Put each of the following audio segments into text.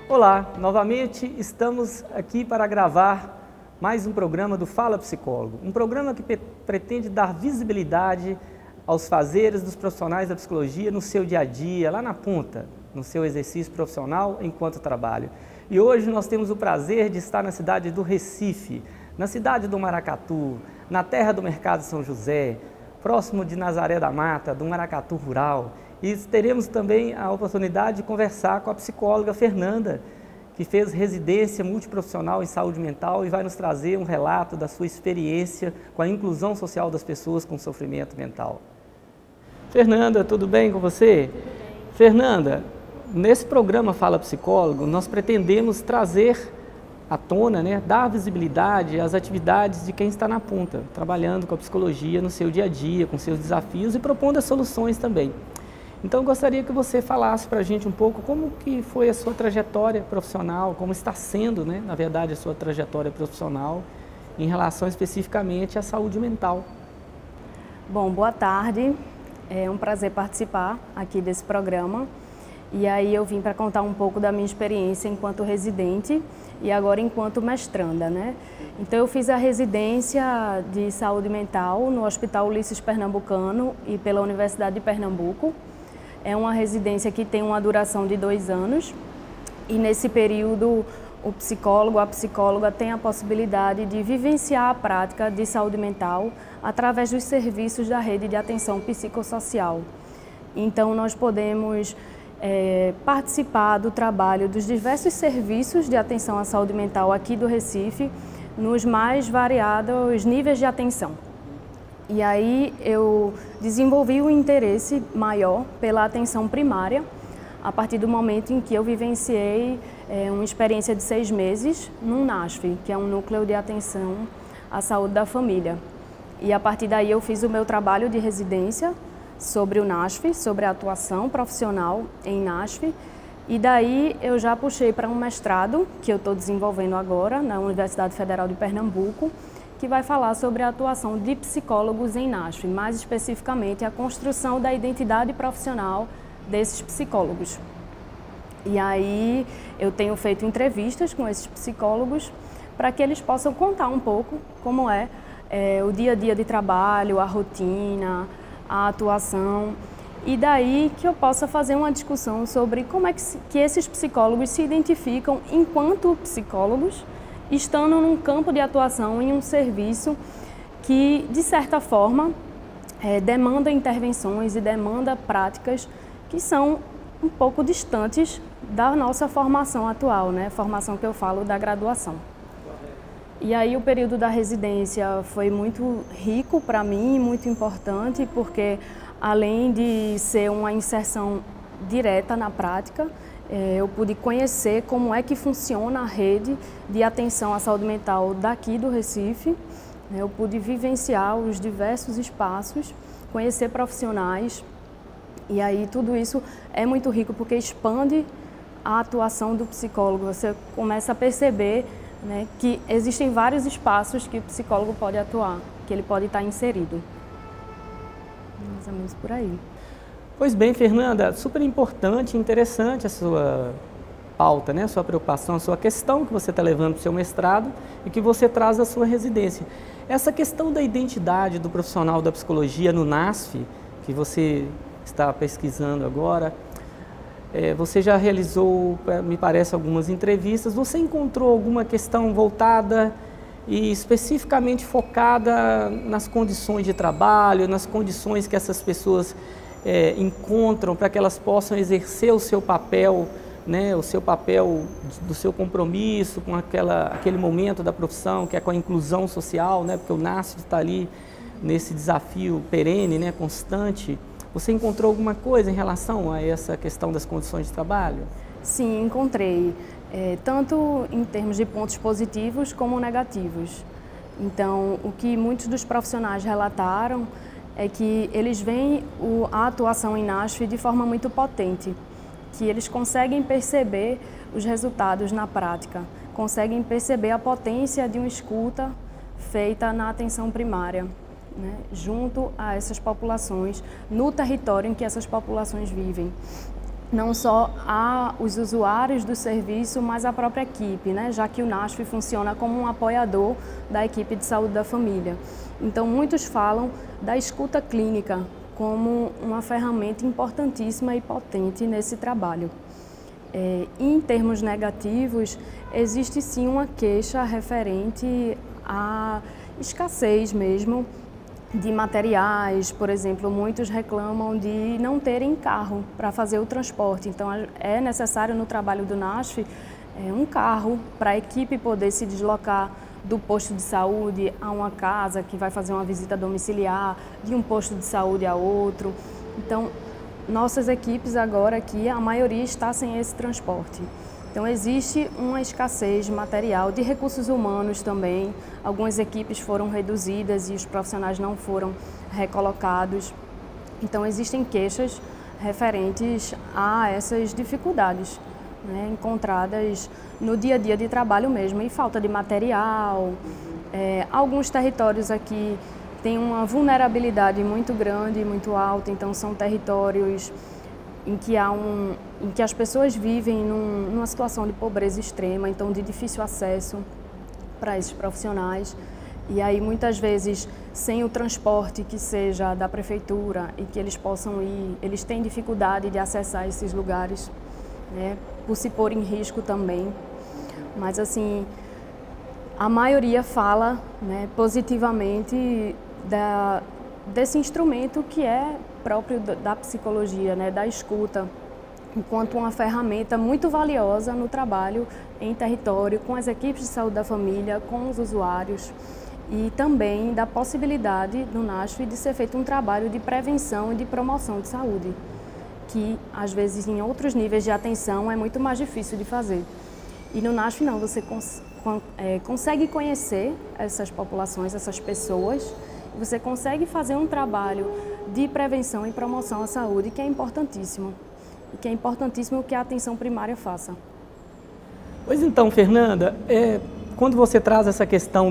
Olá, novamente estamos aqui para gravar mais um programa do Fala Psicólogo, um programa que pretende dar visibilidade aos fazeres dos profissionais da psicologia no seu dia a dia, lá na ponta, no seu exercício profissional enquanto trabalho. E hoje nós temos o prazer de estar na cidade do Recife, na cidade do Maracatu, na terra do Mercado São José, próximo de Nazaré da Mata, do Maracatu Rural. E teremos também a oportunidade de conversar com a psicóloga Fernanda, que fez residência multiprofissional em saúde mental e vai nos trazer um relato da sua experiência com a inclusão social das pessoas com sofrimento mental. Fernanda, tudo bem com você? Tudo bem. Fernanda, nesse programa Fala Psicólogo, nós pretendemos trazer à tona, dar visibilidade às atividades de quem está na ponta, trabalhando com a psicologia no seu dia a dia, com seus desafios e propondo as soluções também. Então, eu gostaria que você falasse para a gente um pouco como que foi a sua trajetória profissional, como está sendo, na verdade, a sua trajetória profissional em relação especificamente à saúde mental. Bom, boa tarde. É um prazer participar aqui desse programa. E aí eu vim para contar um pouco da minha experiência enquanto residente e agora enquanto mestranda, Então, eu fiz a residência de saúde mental no Hospital Ulisses Pernambucano e pela Universidade de Pernambuco. É uma residência que tem uma duração de 2 anos e nesse período o psicólogo, a psicóloga tem a possibilidade de vivenciar a prática de saúde mental através dos serviços da rede de atenção psicossocial. Então, nós podemos participar do trabalho dos diversos serviços de atenção à saúde mental aqui do Recife, nos mais variados níveis de atenção. E aí eu desenvolvi um interesse maior pela atenção primária, a partir do momento em que eu vivenciei uma experiência de 6 meses num NASF, que é um núcleo de atenção à saúde da família. E a partir daí eu fiz o meu trabalho de residência sobre o NASF, sobre a atuação profissional em NASF, e daí eu já puxei para um mestrado, que eu estou desenvolvendo agora, na Universidade Federal de Pernambuco, que vai falar sobre a atuação de psicólogos em NASF, mais especificamente a construção da identidade profissional desses psicólogos. E aí eu tenho feito entrevistas com esses psicólogos para que eles possam contar um pouco como é o dia a dia de trabalho, a rotina, a atuação, e daí que eu possa fazer uma discussão sobre como é que esses psicólogos se identificam enquanto psicólogos, estando num campo de atuação em um serviço que, de certa forma, demanda intervenções e demanda práticas que são um pouco distantes da nossa formação atual, formação que eu falo da graduação. E aí o período da residência foi muito rico para mim, muito importante, porque além de ser uma inserção direta na prática, eu pude conhecer como é que funciona a rede de atenção à saúde mental daqui do Recife. Eu pude vivenciar os diversos espaços, conhecer profissionais, e aí tudo isso é muito rico porque expande a atuação do psicólogo. Você começa a perceber que existem vários espaços que o psicólogo pode atuar, que ele pode estar inserido. Mais ou menos por aí. Pois bem, Fernanda, super importante e interessante a sua pauta, a sua preocupação, a sua questão que você está levando para o seu mestrado e que você traz da sua residência. Essa questão da identidade do profissional da psicologia no NASF, que você está pesquisando agora, você já realizou, me parece, algumas entrevistas. Você encontrou alguma questão voltada e especificamente focada nas condições de trabalho, nas condições que essas pessoas encontram para que elas possam exercer o seu papel, o seu papel do seu compromisso com aquele momento da profissão, que é com a inclusão social, porque o NASF está ali nesse desafio perene, constante. Você encontrou alguma coisa em relação a essa questão das condições de trabalho? Sim, encontrei, tanto em termos de pontos positivos como negativos. Então, o que muitos dos profissionais relataram é que eles veem a atuação em NASF de forma muito potente, que eles conseguem perceber os resultados na prática, conseguem perceber a potência de uma escuta feita na atenção primária, junto a essas populações, no território em que essas populações vivem. não só os usuários do serviço, mas a própria equipe, né? Já que o NASF funciona como um apoiador da equipe de saúde da família. Então, muitos falam da escuta clínica como uma ferramenta importantíssima e potente nesse trabalho. Em termos negativos, existe sim uma queixa referente à escassez mesmo de materiais. Por exemplo, muitos reclamam de não terem carro para fazer o transporte. Então, é necessário no trabalho do NASF um carro para a equipe poder se deslocar do posto de saúde a uma casa que vai fazer uma visita domiciliar, de um posto de saúde a outro. Então, nossas equipes agora aqui, a maioria está sem esse transporte. Então, existe uma escassez de material, de recursos humanos também. Algumas equipes foram reduzidas e os profissionais não foram recolocados. Então, existem queixas referentes a essas dificuldades, né, encontradas no dia a dia de trabalho mesmo, e falta de material. Alguns territórios aqui têm uma vulnerabilidade muito grande, muito alta, então são territórios em que as pessoas vivem numa situação de pobreza extrema, então de difícil acesso para esses profissionais. E aí muitas vezes sem o transporte que seja da prefeitura e que eles possam ir, eles têm dificuldade de acessar esses lugares, né, por se pôr em risco também. Mas assim, a maioria fala, né, positivamente desse instrumento que é próprio da psicologia, né, da escuta, enquanto uma ferramenta muito valiosa no trabalho em território, com as equipes de saúde da família, com os usuários, e também da possibilidade do NASF de ser feito um trabalho de prevenção e de promoção de saúde, que às vezes em outros níveis de atenção é muito mais difícil de fazer. E no NASF não, você consegue conhecer essas populações, essas pessoas, você consegue fazer um trabalho de prevenção e promoção à saúde que é importantíssimo. E que é importantíssimo que a atenção primária faça. Pois então, Fernanda, quando você traz essa questão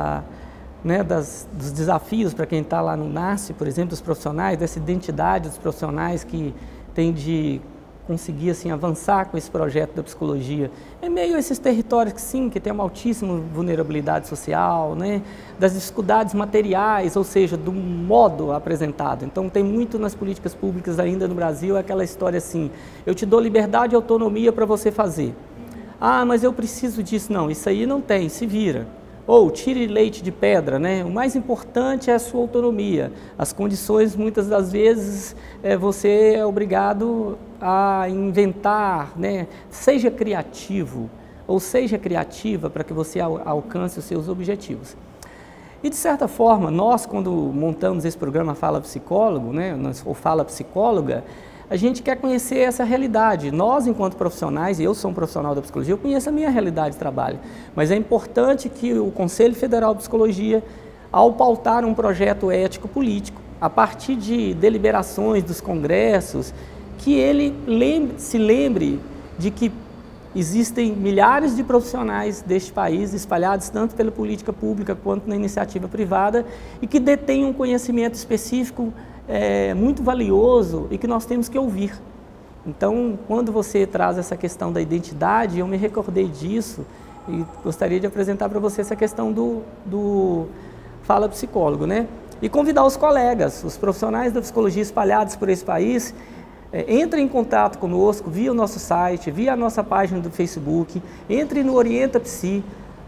dos desafios para quem está lá no NASF, por exemplo, dos profissionais, dessa identidade dos profissionais que tem de conseguir assim, avançar com esse projeto da psicologia, é meio a esses territórios que sim, que tem uma altíssima vulnerabilidade social, né, das dificuldades materiais, ou seja, do modo apresentado. Então tem muito nas políticas públicas ainda no Brasil aquela história assim, eu te dou liberdade e autonomia para você fazer. Ah, mas eu preciso disso. Não, isso aí não tem, se vira. Ou tire leite de pedra, né? O mais importante é a sua autonomia. As condições, muitas das vezes, você é obrigado a inventar, né? Seja criativo, ou seja criativa para que você alcance os seus objetivos. E, de certa forma, nós, quando montamos esse programa Fala Psicólogo, né? Ou Fala Psicóloga, a gente quer conhecer essa realidade. Nós, enquanto profissionais, e eu sou um profissional da psicologia, eu conheço a minha realidade de trabalho. Mas é importante que o Conselho Federal de Psicologia, ao pautar um projeto ético-político, a partir de deliberações dos congressos, que ele se lembre de que existem milhares de profissionais deste país, espalhados tanto pela política pública quanto na iniciativa privada, e que detêm um conhecimento específico muito valioso e que nós temos que ouvir. Então, quando você traz essa questão da identidade, eu me recordei disso e gostaria de apresentar para você essa questão do Fala Psicólogo, né? E convidar os colegas, os profissionais da psicologia espalhados por esse país, entrem em contato conosco via o nosso site, via a nossa página do Facebook, entre no Orienta Psi,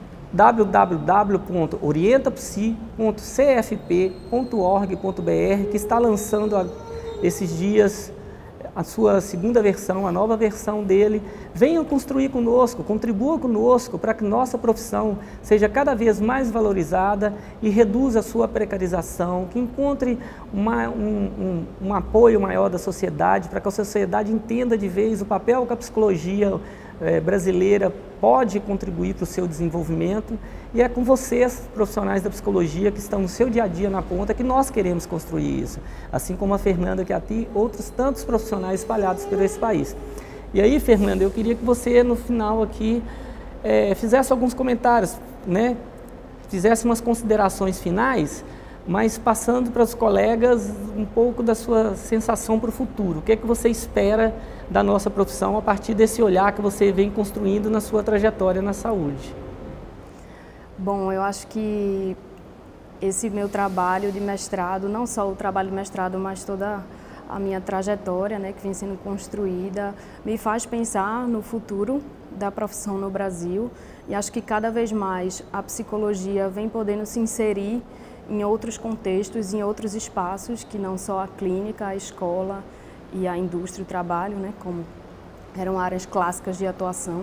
www.orientapsi.cfp.org.br, que está lançando esses dias a sua segunda versão, a nova versão dele. Venham construir conosco, contribua conosco para que nossa profissão seja cada vez mais valorizada e reduza a sua precarização, que encontre um apoio maior da sociedade, para que a sociedade entenda de vez o papel que a psicologia brasileira pode contribuir para o seu desenvolvimento, e é com vocês, profissionais da psicologia, que estão no seu dia a dia na ponta, que nós queremos construir isso, assim como a Fernanda que aqui, outros tantos profissionais espalhados por esse país. E aí, Fernanda, eu queria que você no final aqui fizesse alguns comentários, né? Fizesse umas considerações finais, mas passando para os colegas um pouco da sua sensação para o futuro. O que é que você espera da nossa profissão a partir desse olhar que você vem construindo na sua trajetória na saúde? Bom, eu acho que esse meu trabalho de mestrado, não só o trabalho de mestrado, mas toda a minha trajetória, né, que vem sendo construída, me faz pensar no futuro da profissão no Brasil, e acho que cada vez mais a psicologia vem podendo se inserir em outros contextos, em outros espaços, que não só a clínica, a escola e a indústria, o trabalho, né, como eram áreas clássicas de atuação.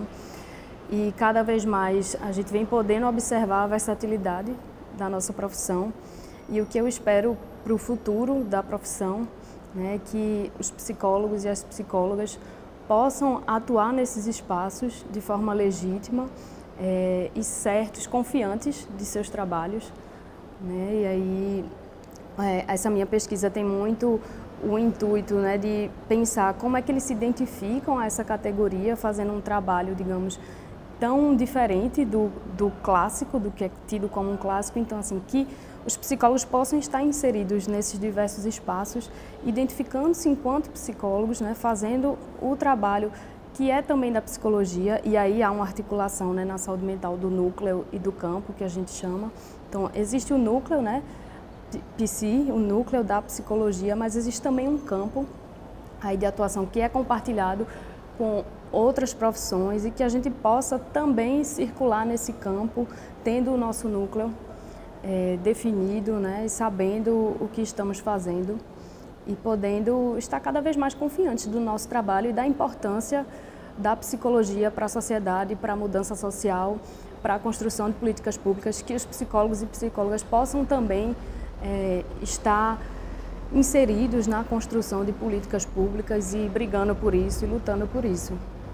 E cada vez mais a gente vem podendo observar a versatilidade da nossa profissão, e o que eu espero para o futuro da profissão, né, que os psicólogos e as psicólogas possam atuar nesses espaços de forma legítima e certos, confiantes de seus trabalhos, né? E aí essa minha pesquisa tem muito o intuito, né, de pensar como é que eles se identificam a essa categoria, fazendo um trabalho, digamos, tão diferente do clássico, do que é tido como um clássico. Então, assim, que os psicólogos possam estar inseridos nesses diversos espaços, identificando-se enquanto psicólogos, né, fazendo o trabalho que é também da psicologia, e aí há uma articulação, né, na saúde mental do núcleo e do campo, que a gente chama. Então, existe o núcleo, né, psi, o núcleo da psicologia, mas existe também um campo aí de atuação que é compartilhado com outras profissões, e que a gente possa também circular nesse campo, tendo o nosso núcleo definido, né, e sabendo o que estamos fazendo, e podendo estar cada vez mais confiantes do nosso trabalho e da importância da psicologia para a sociedade, para a mudança social, para a construção de políticas públicas, que os psicólogos e psicólogas possam também estar inseridos na construção de políticas públicas e brigando por isso e lutando por isso.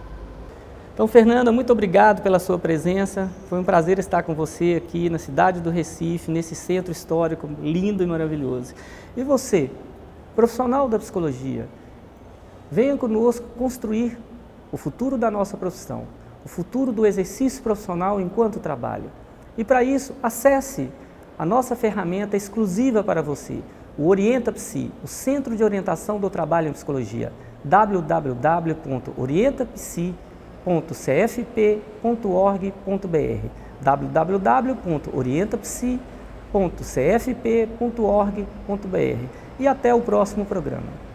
Então, Fernanda, muito obrigado pela sua presença. Foi um prazer estar com você aqui na cidade do Recife, nesse centro histórico lindo e maravilhoso. E você, profissional da psicologia, venha conosco construir o futuro da nossa profissão, o futuro do exercício profissional enquanto trabalho. E para isso, acesse a nossa ferramenta exclusiva para você, o Orienta Psi, o Centro de Orientação do Trabalho em Psicologia, www.orientapsi.cfp.org.br, www.orientapsi.cfp.org.br. E até o próximo programa.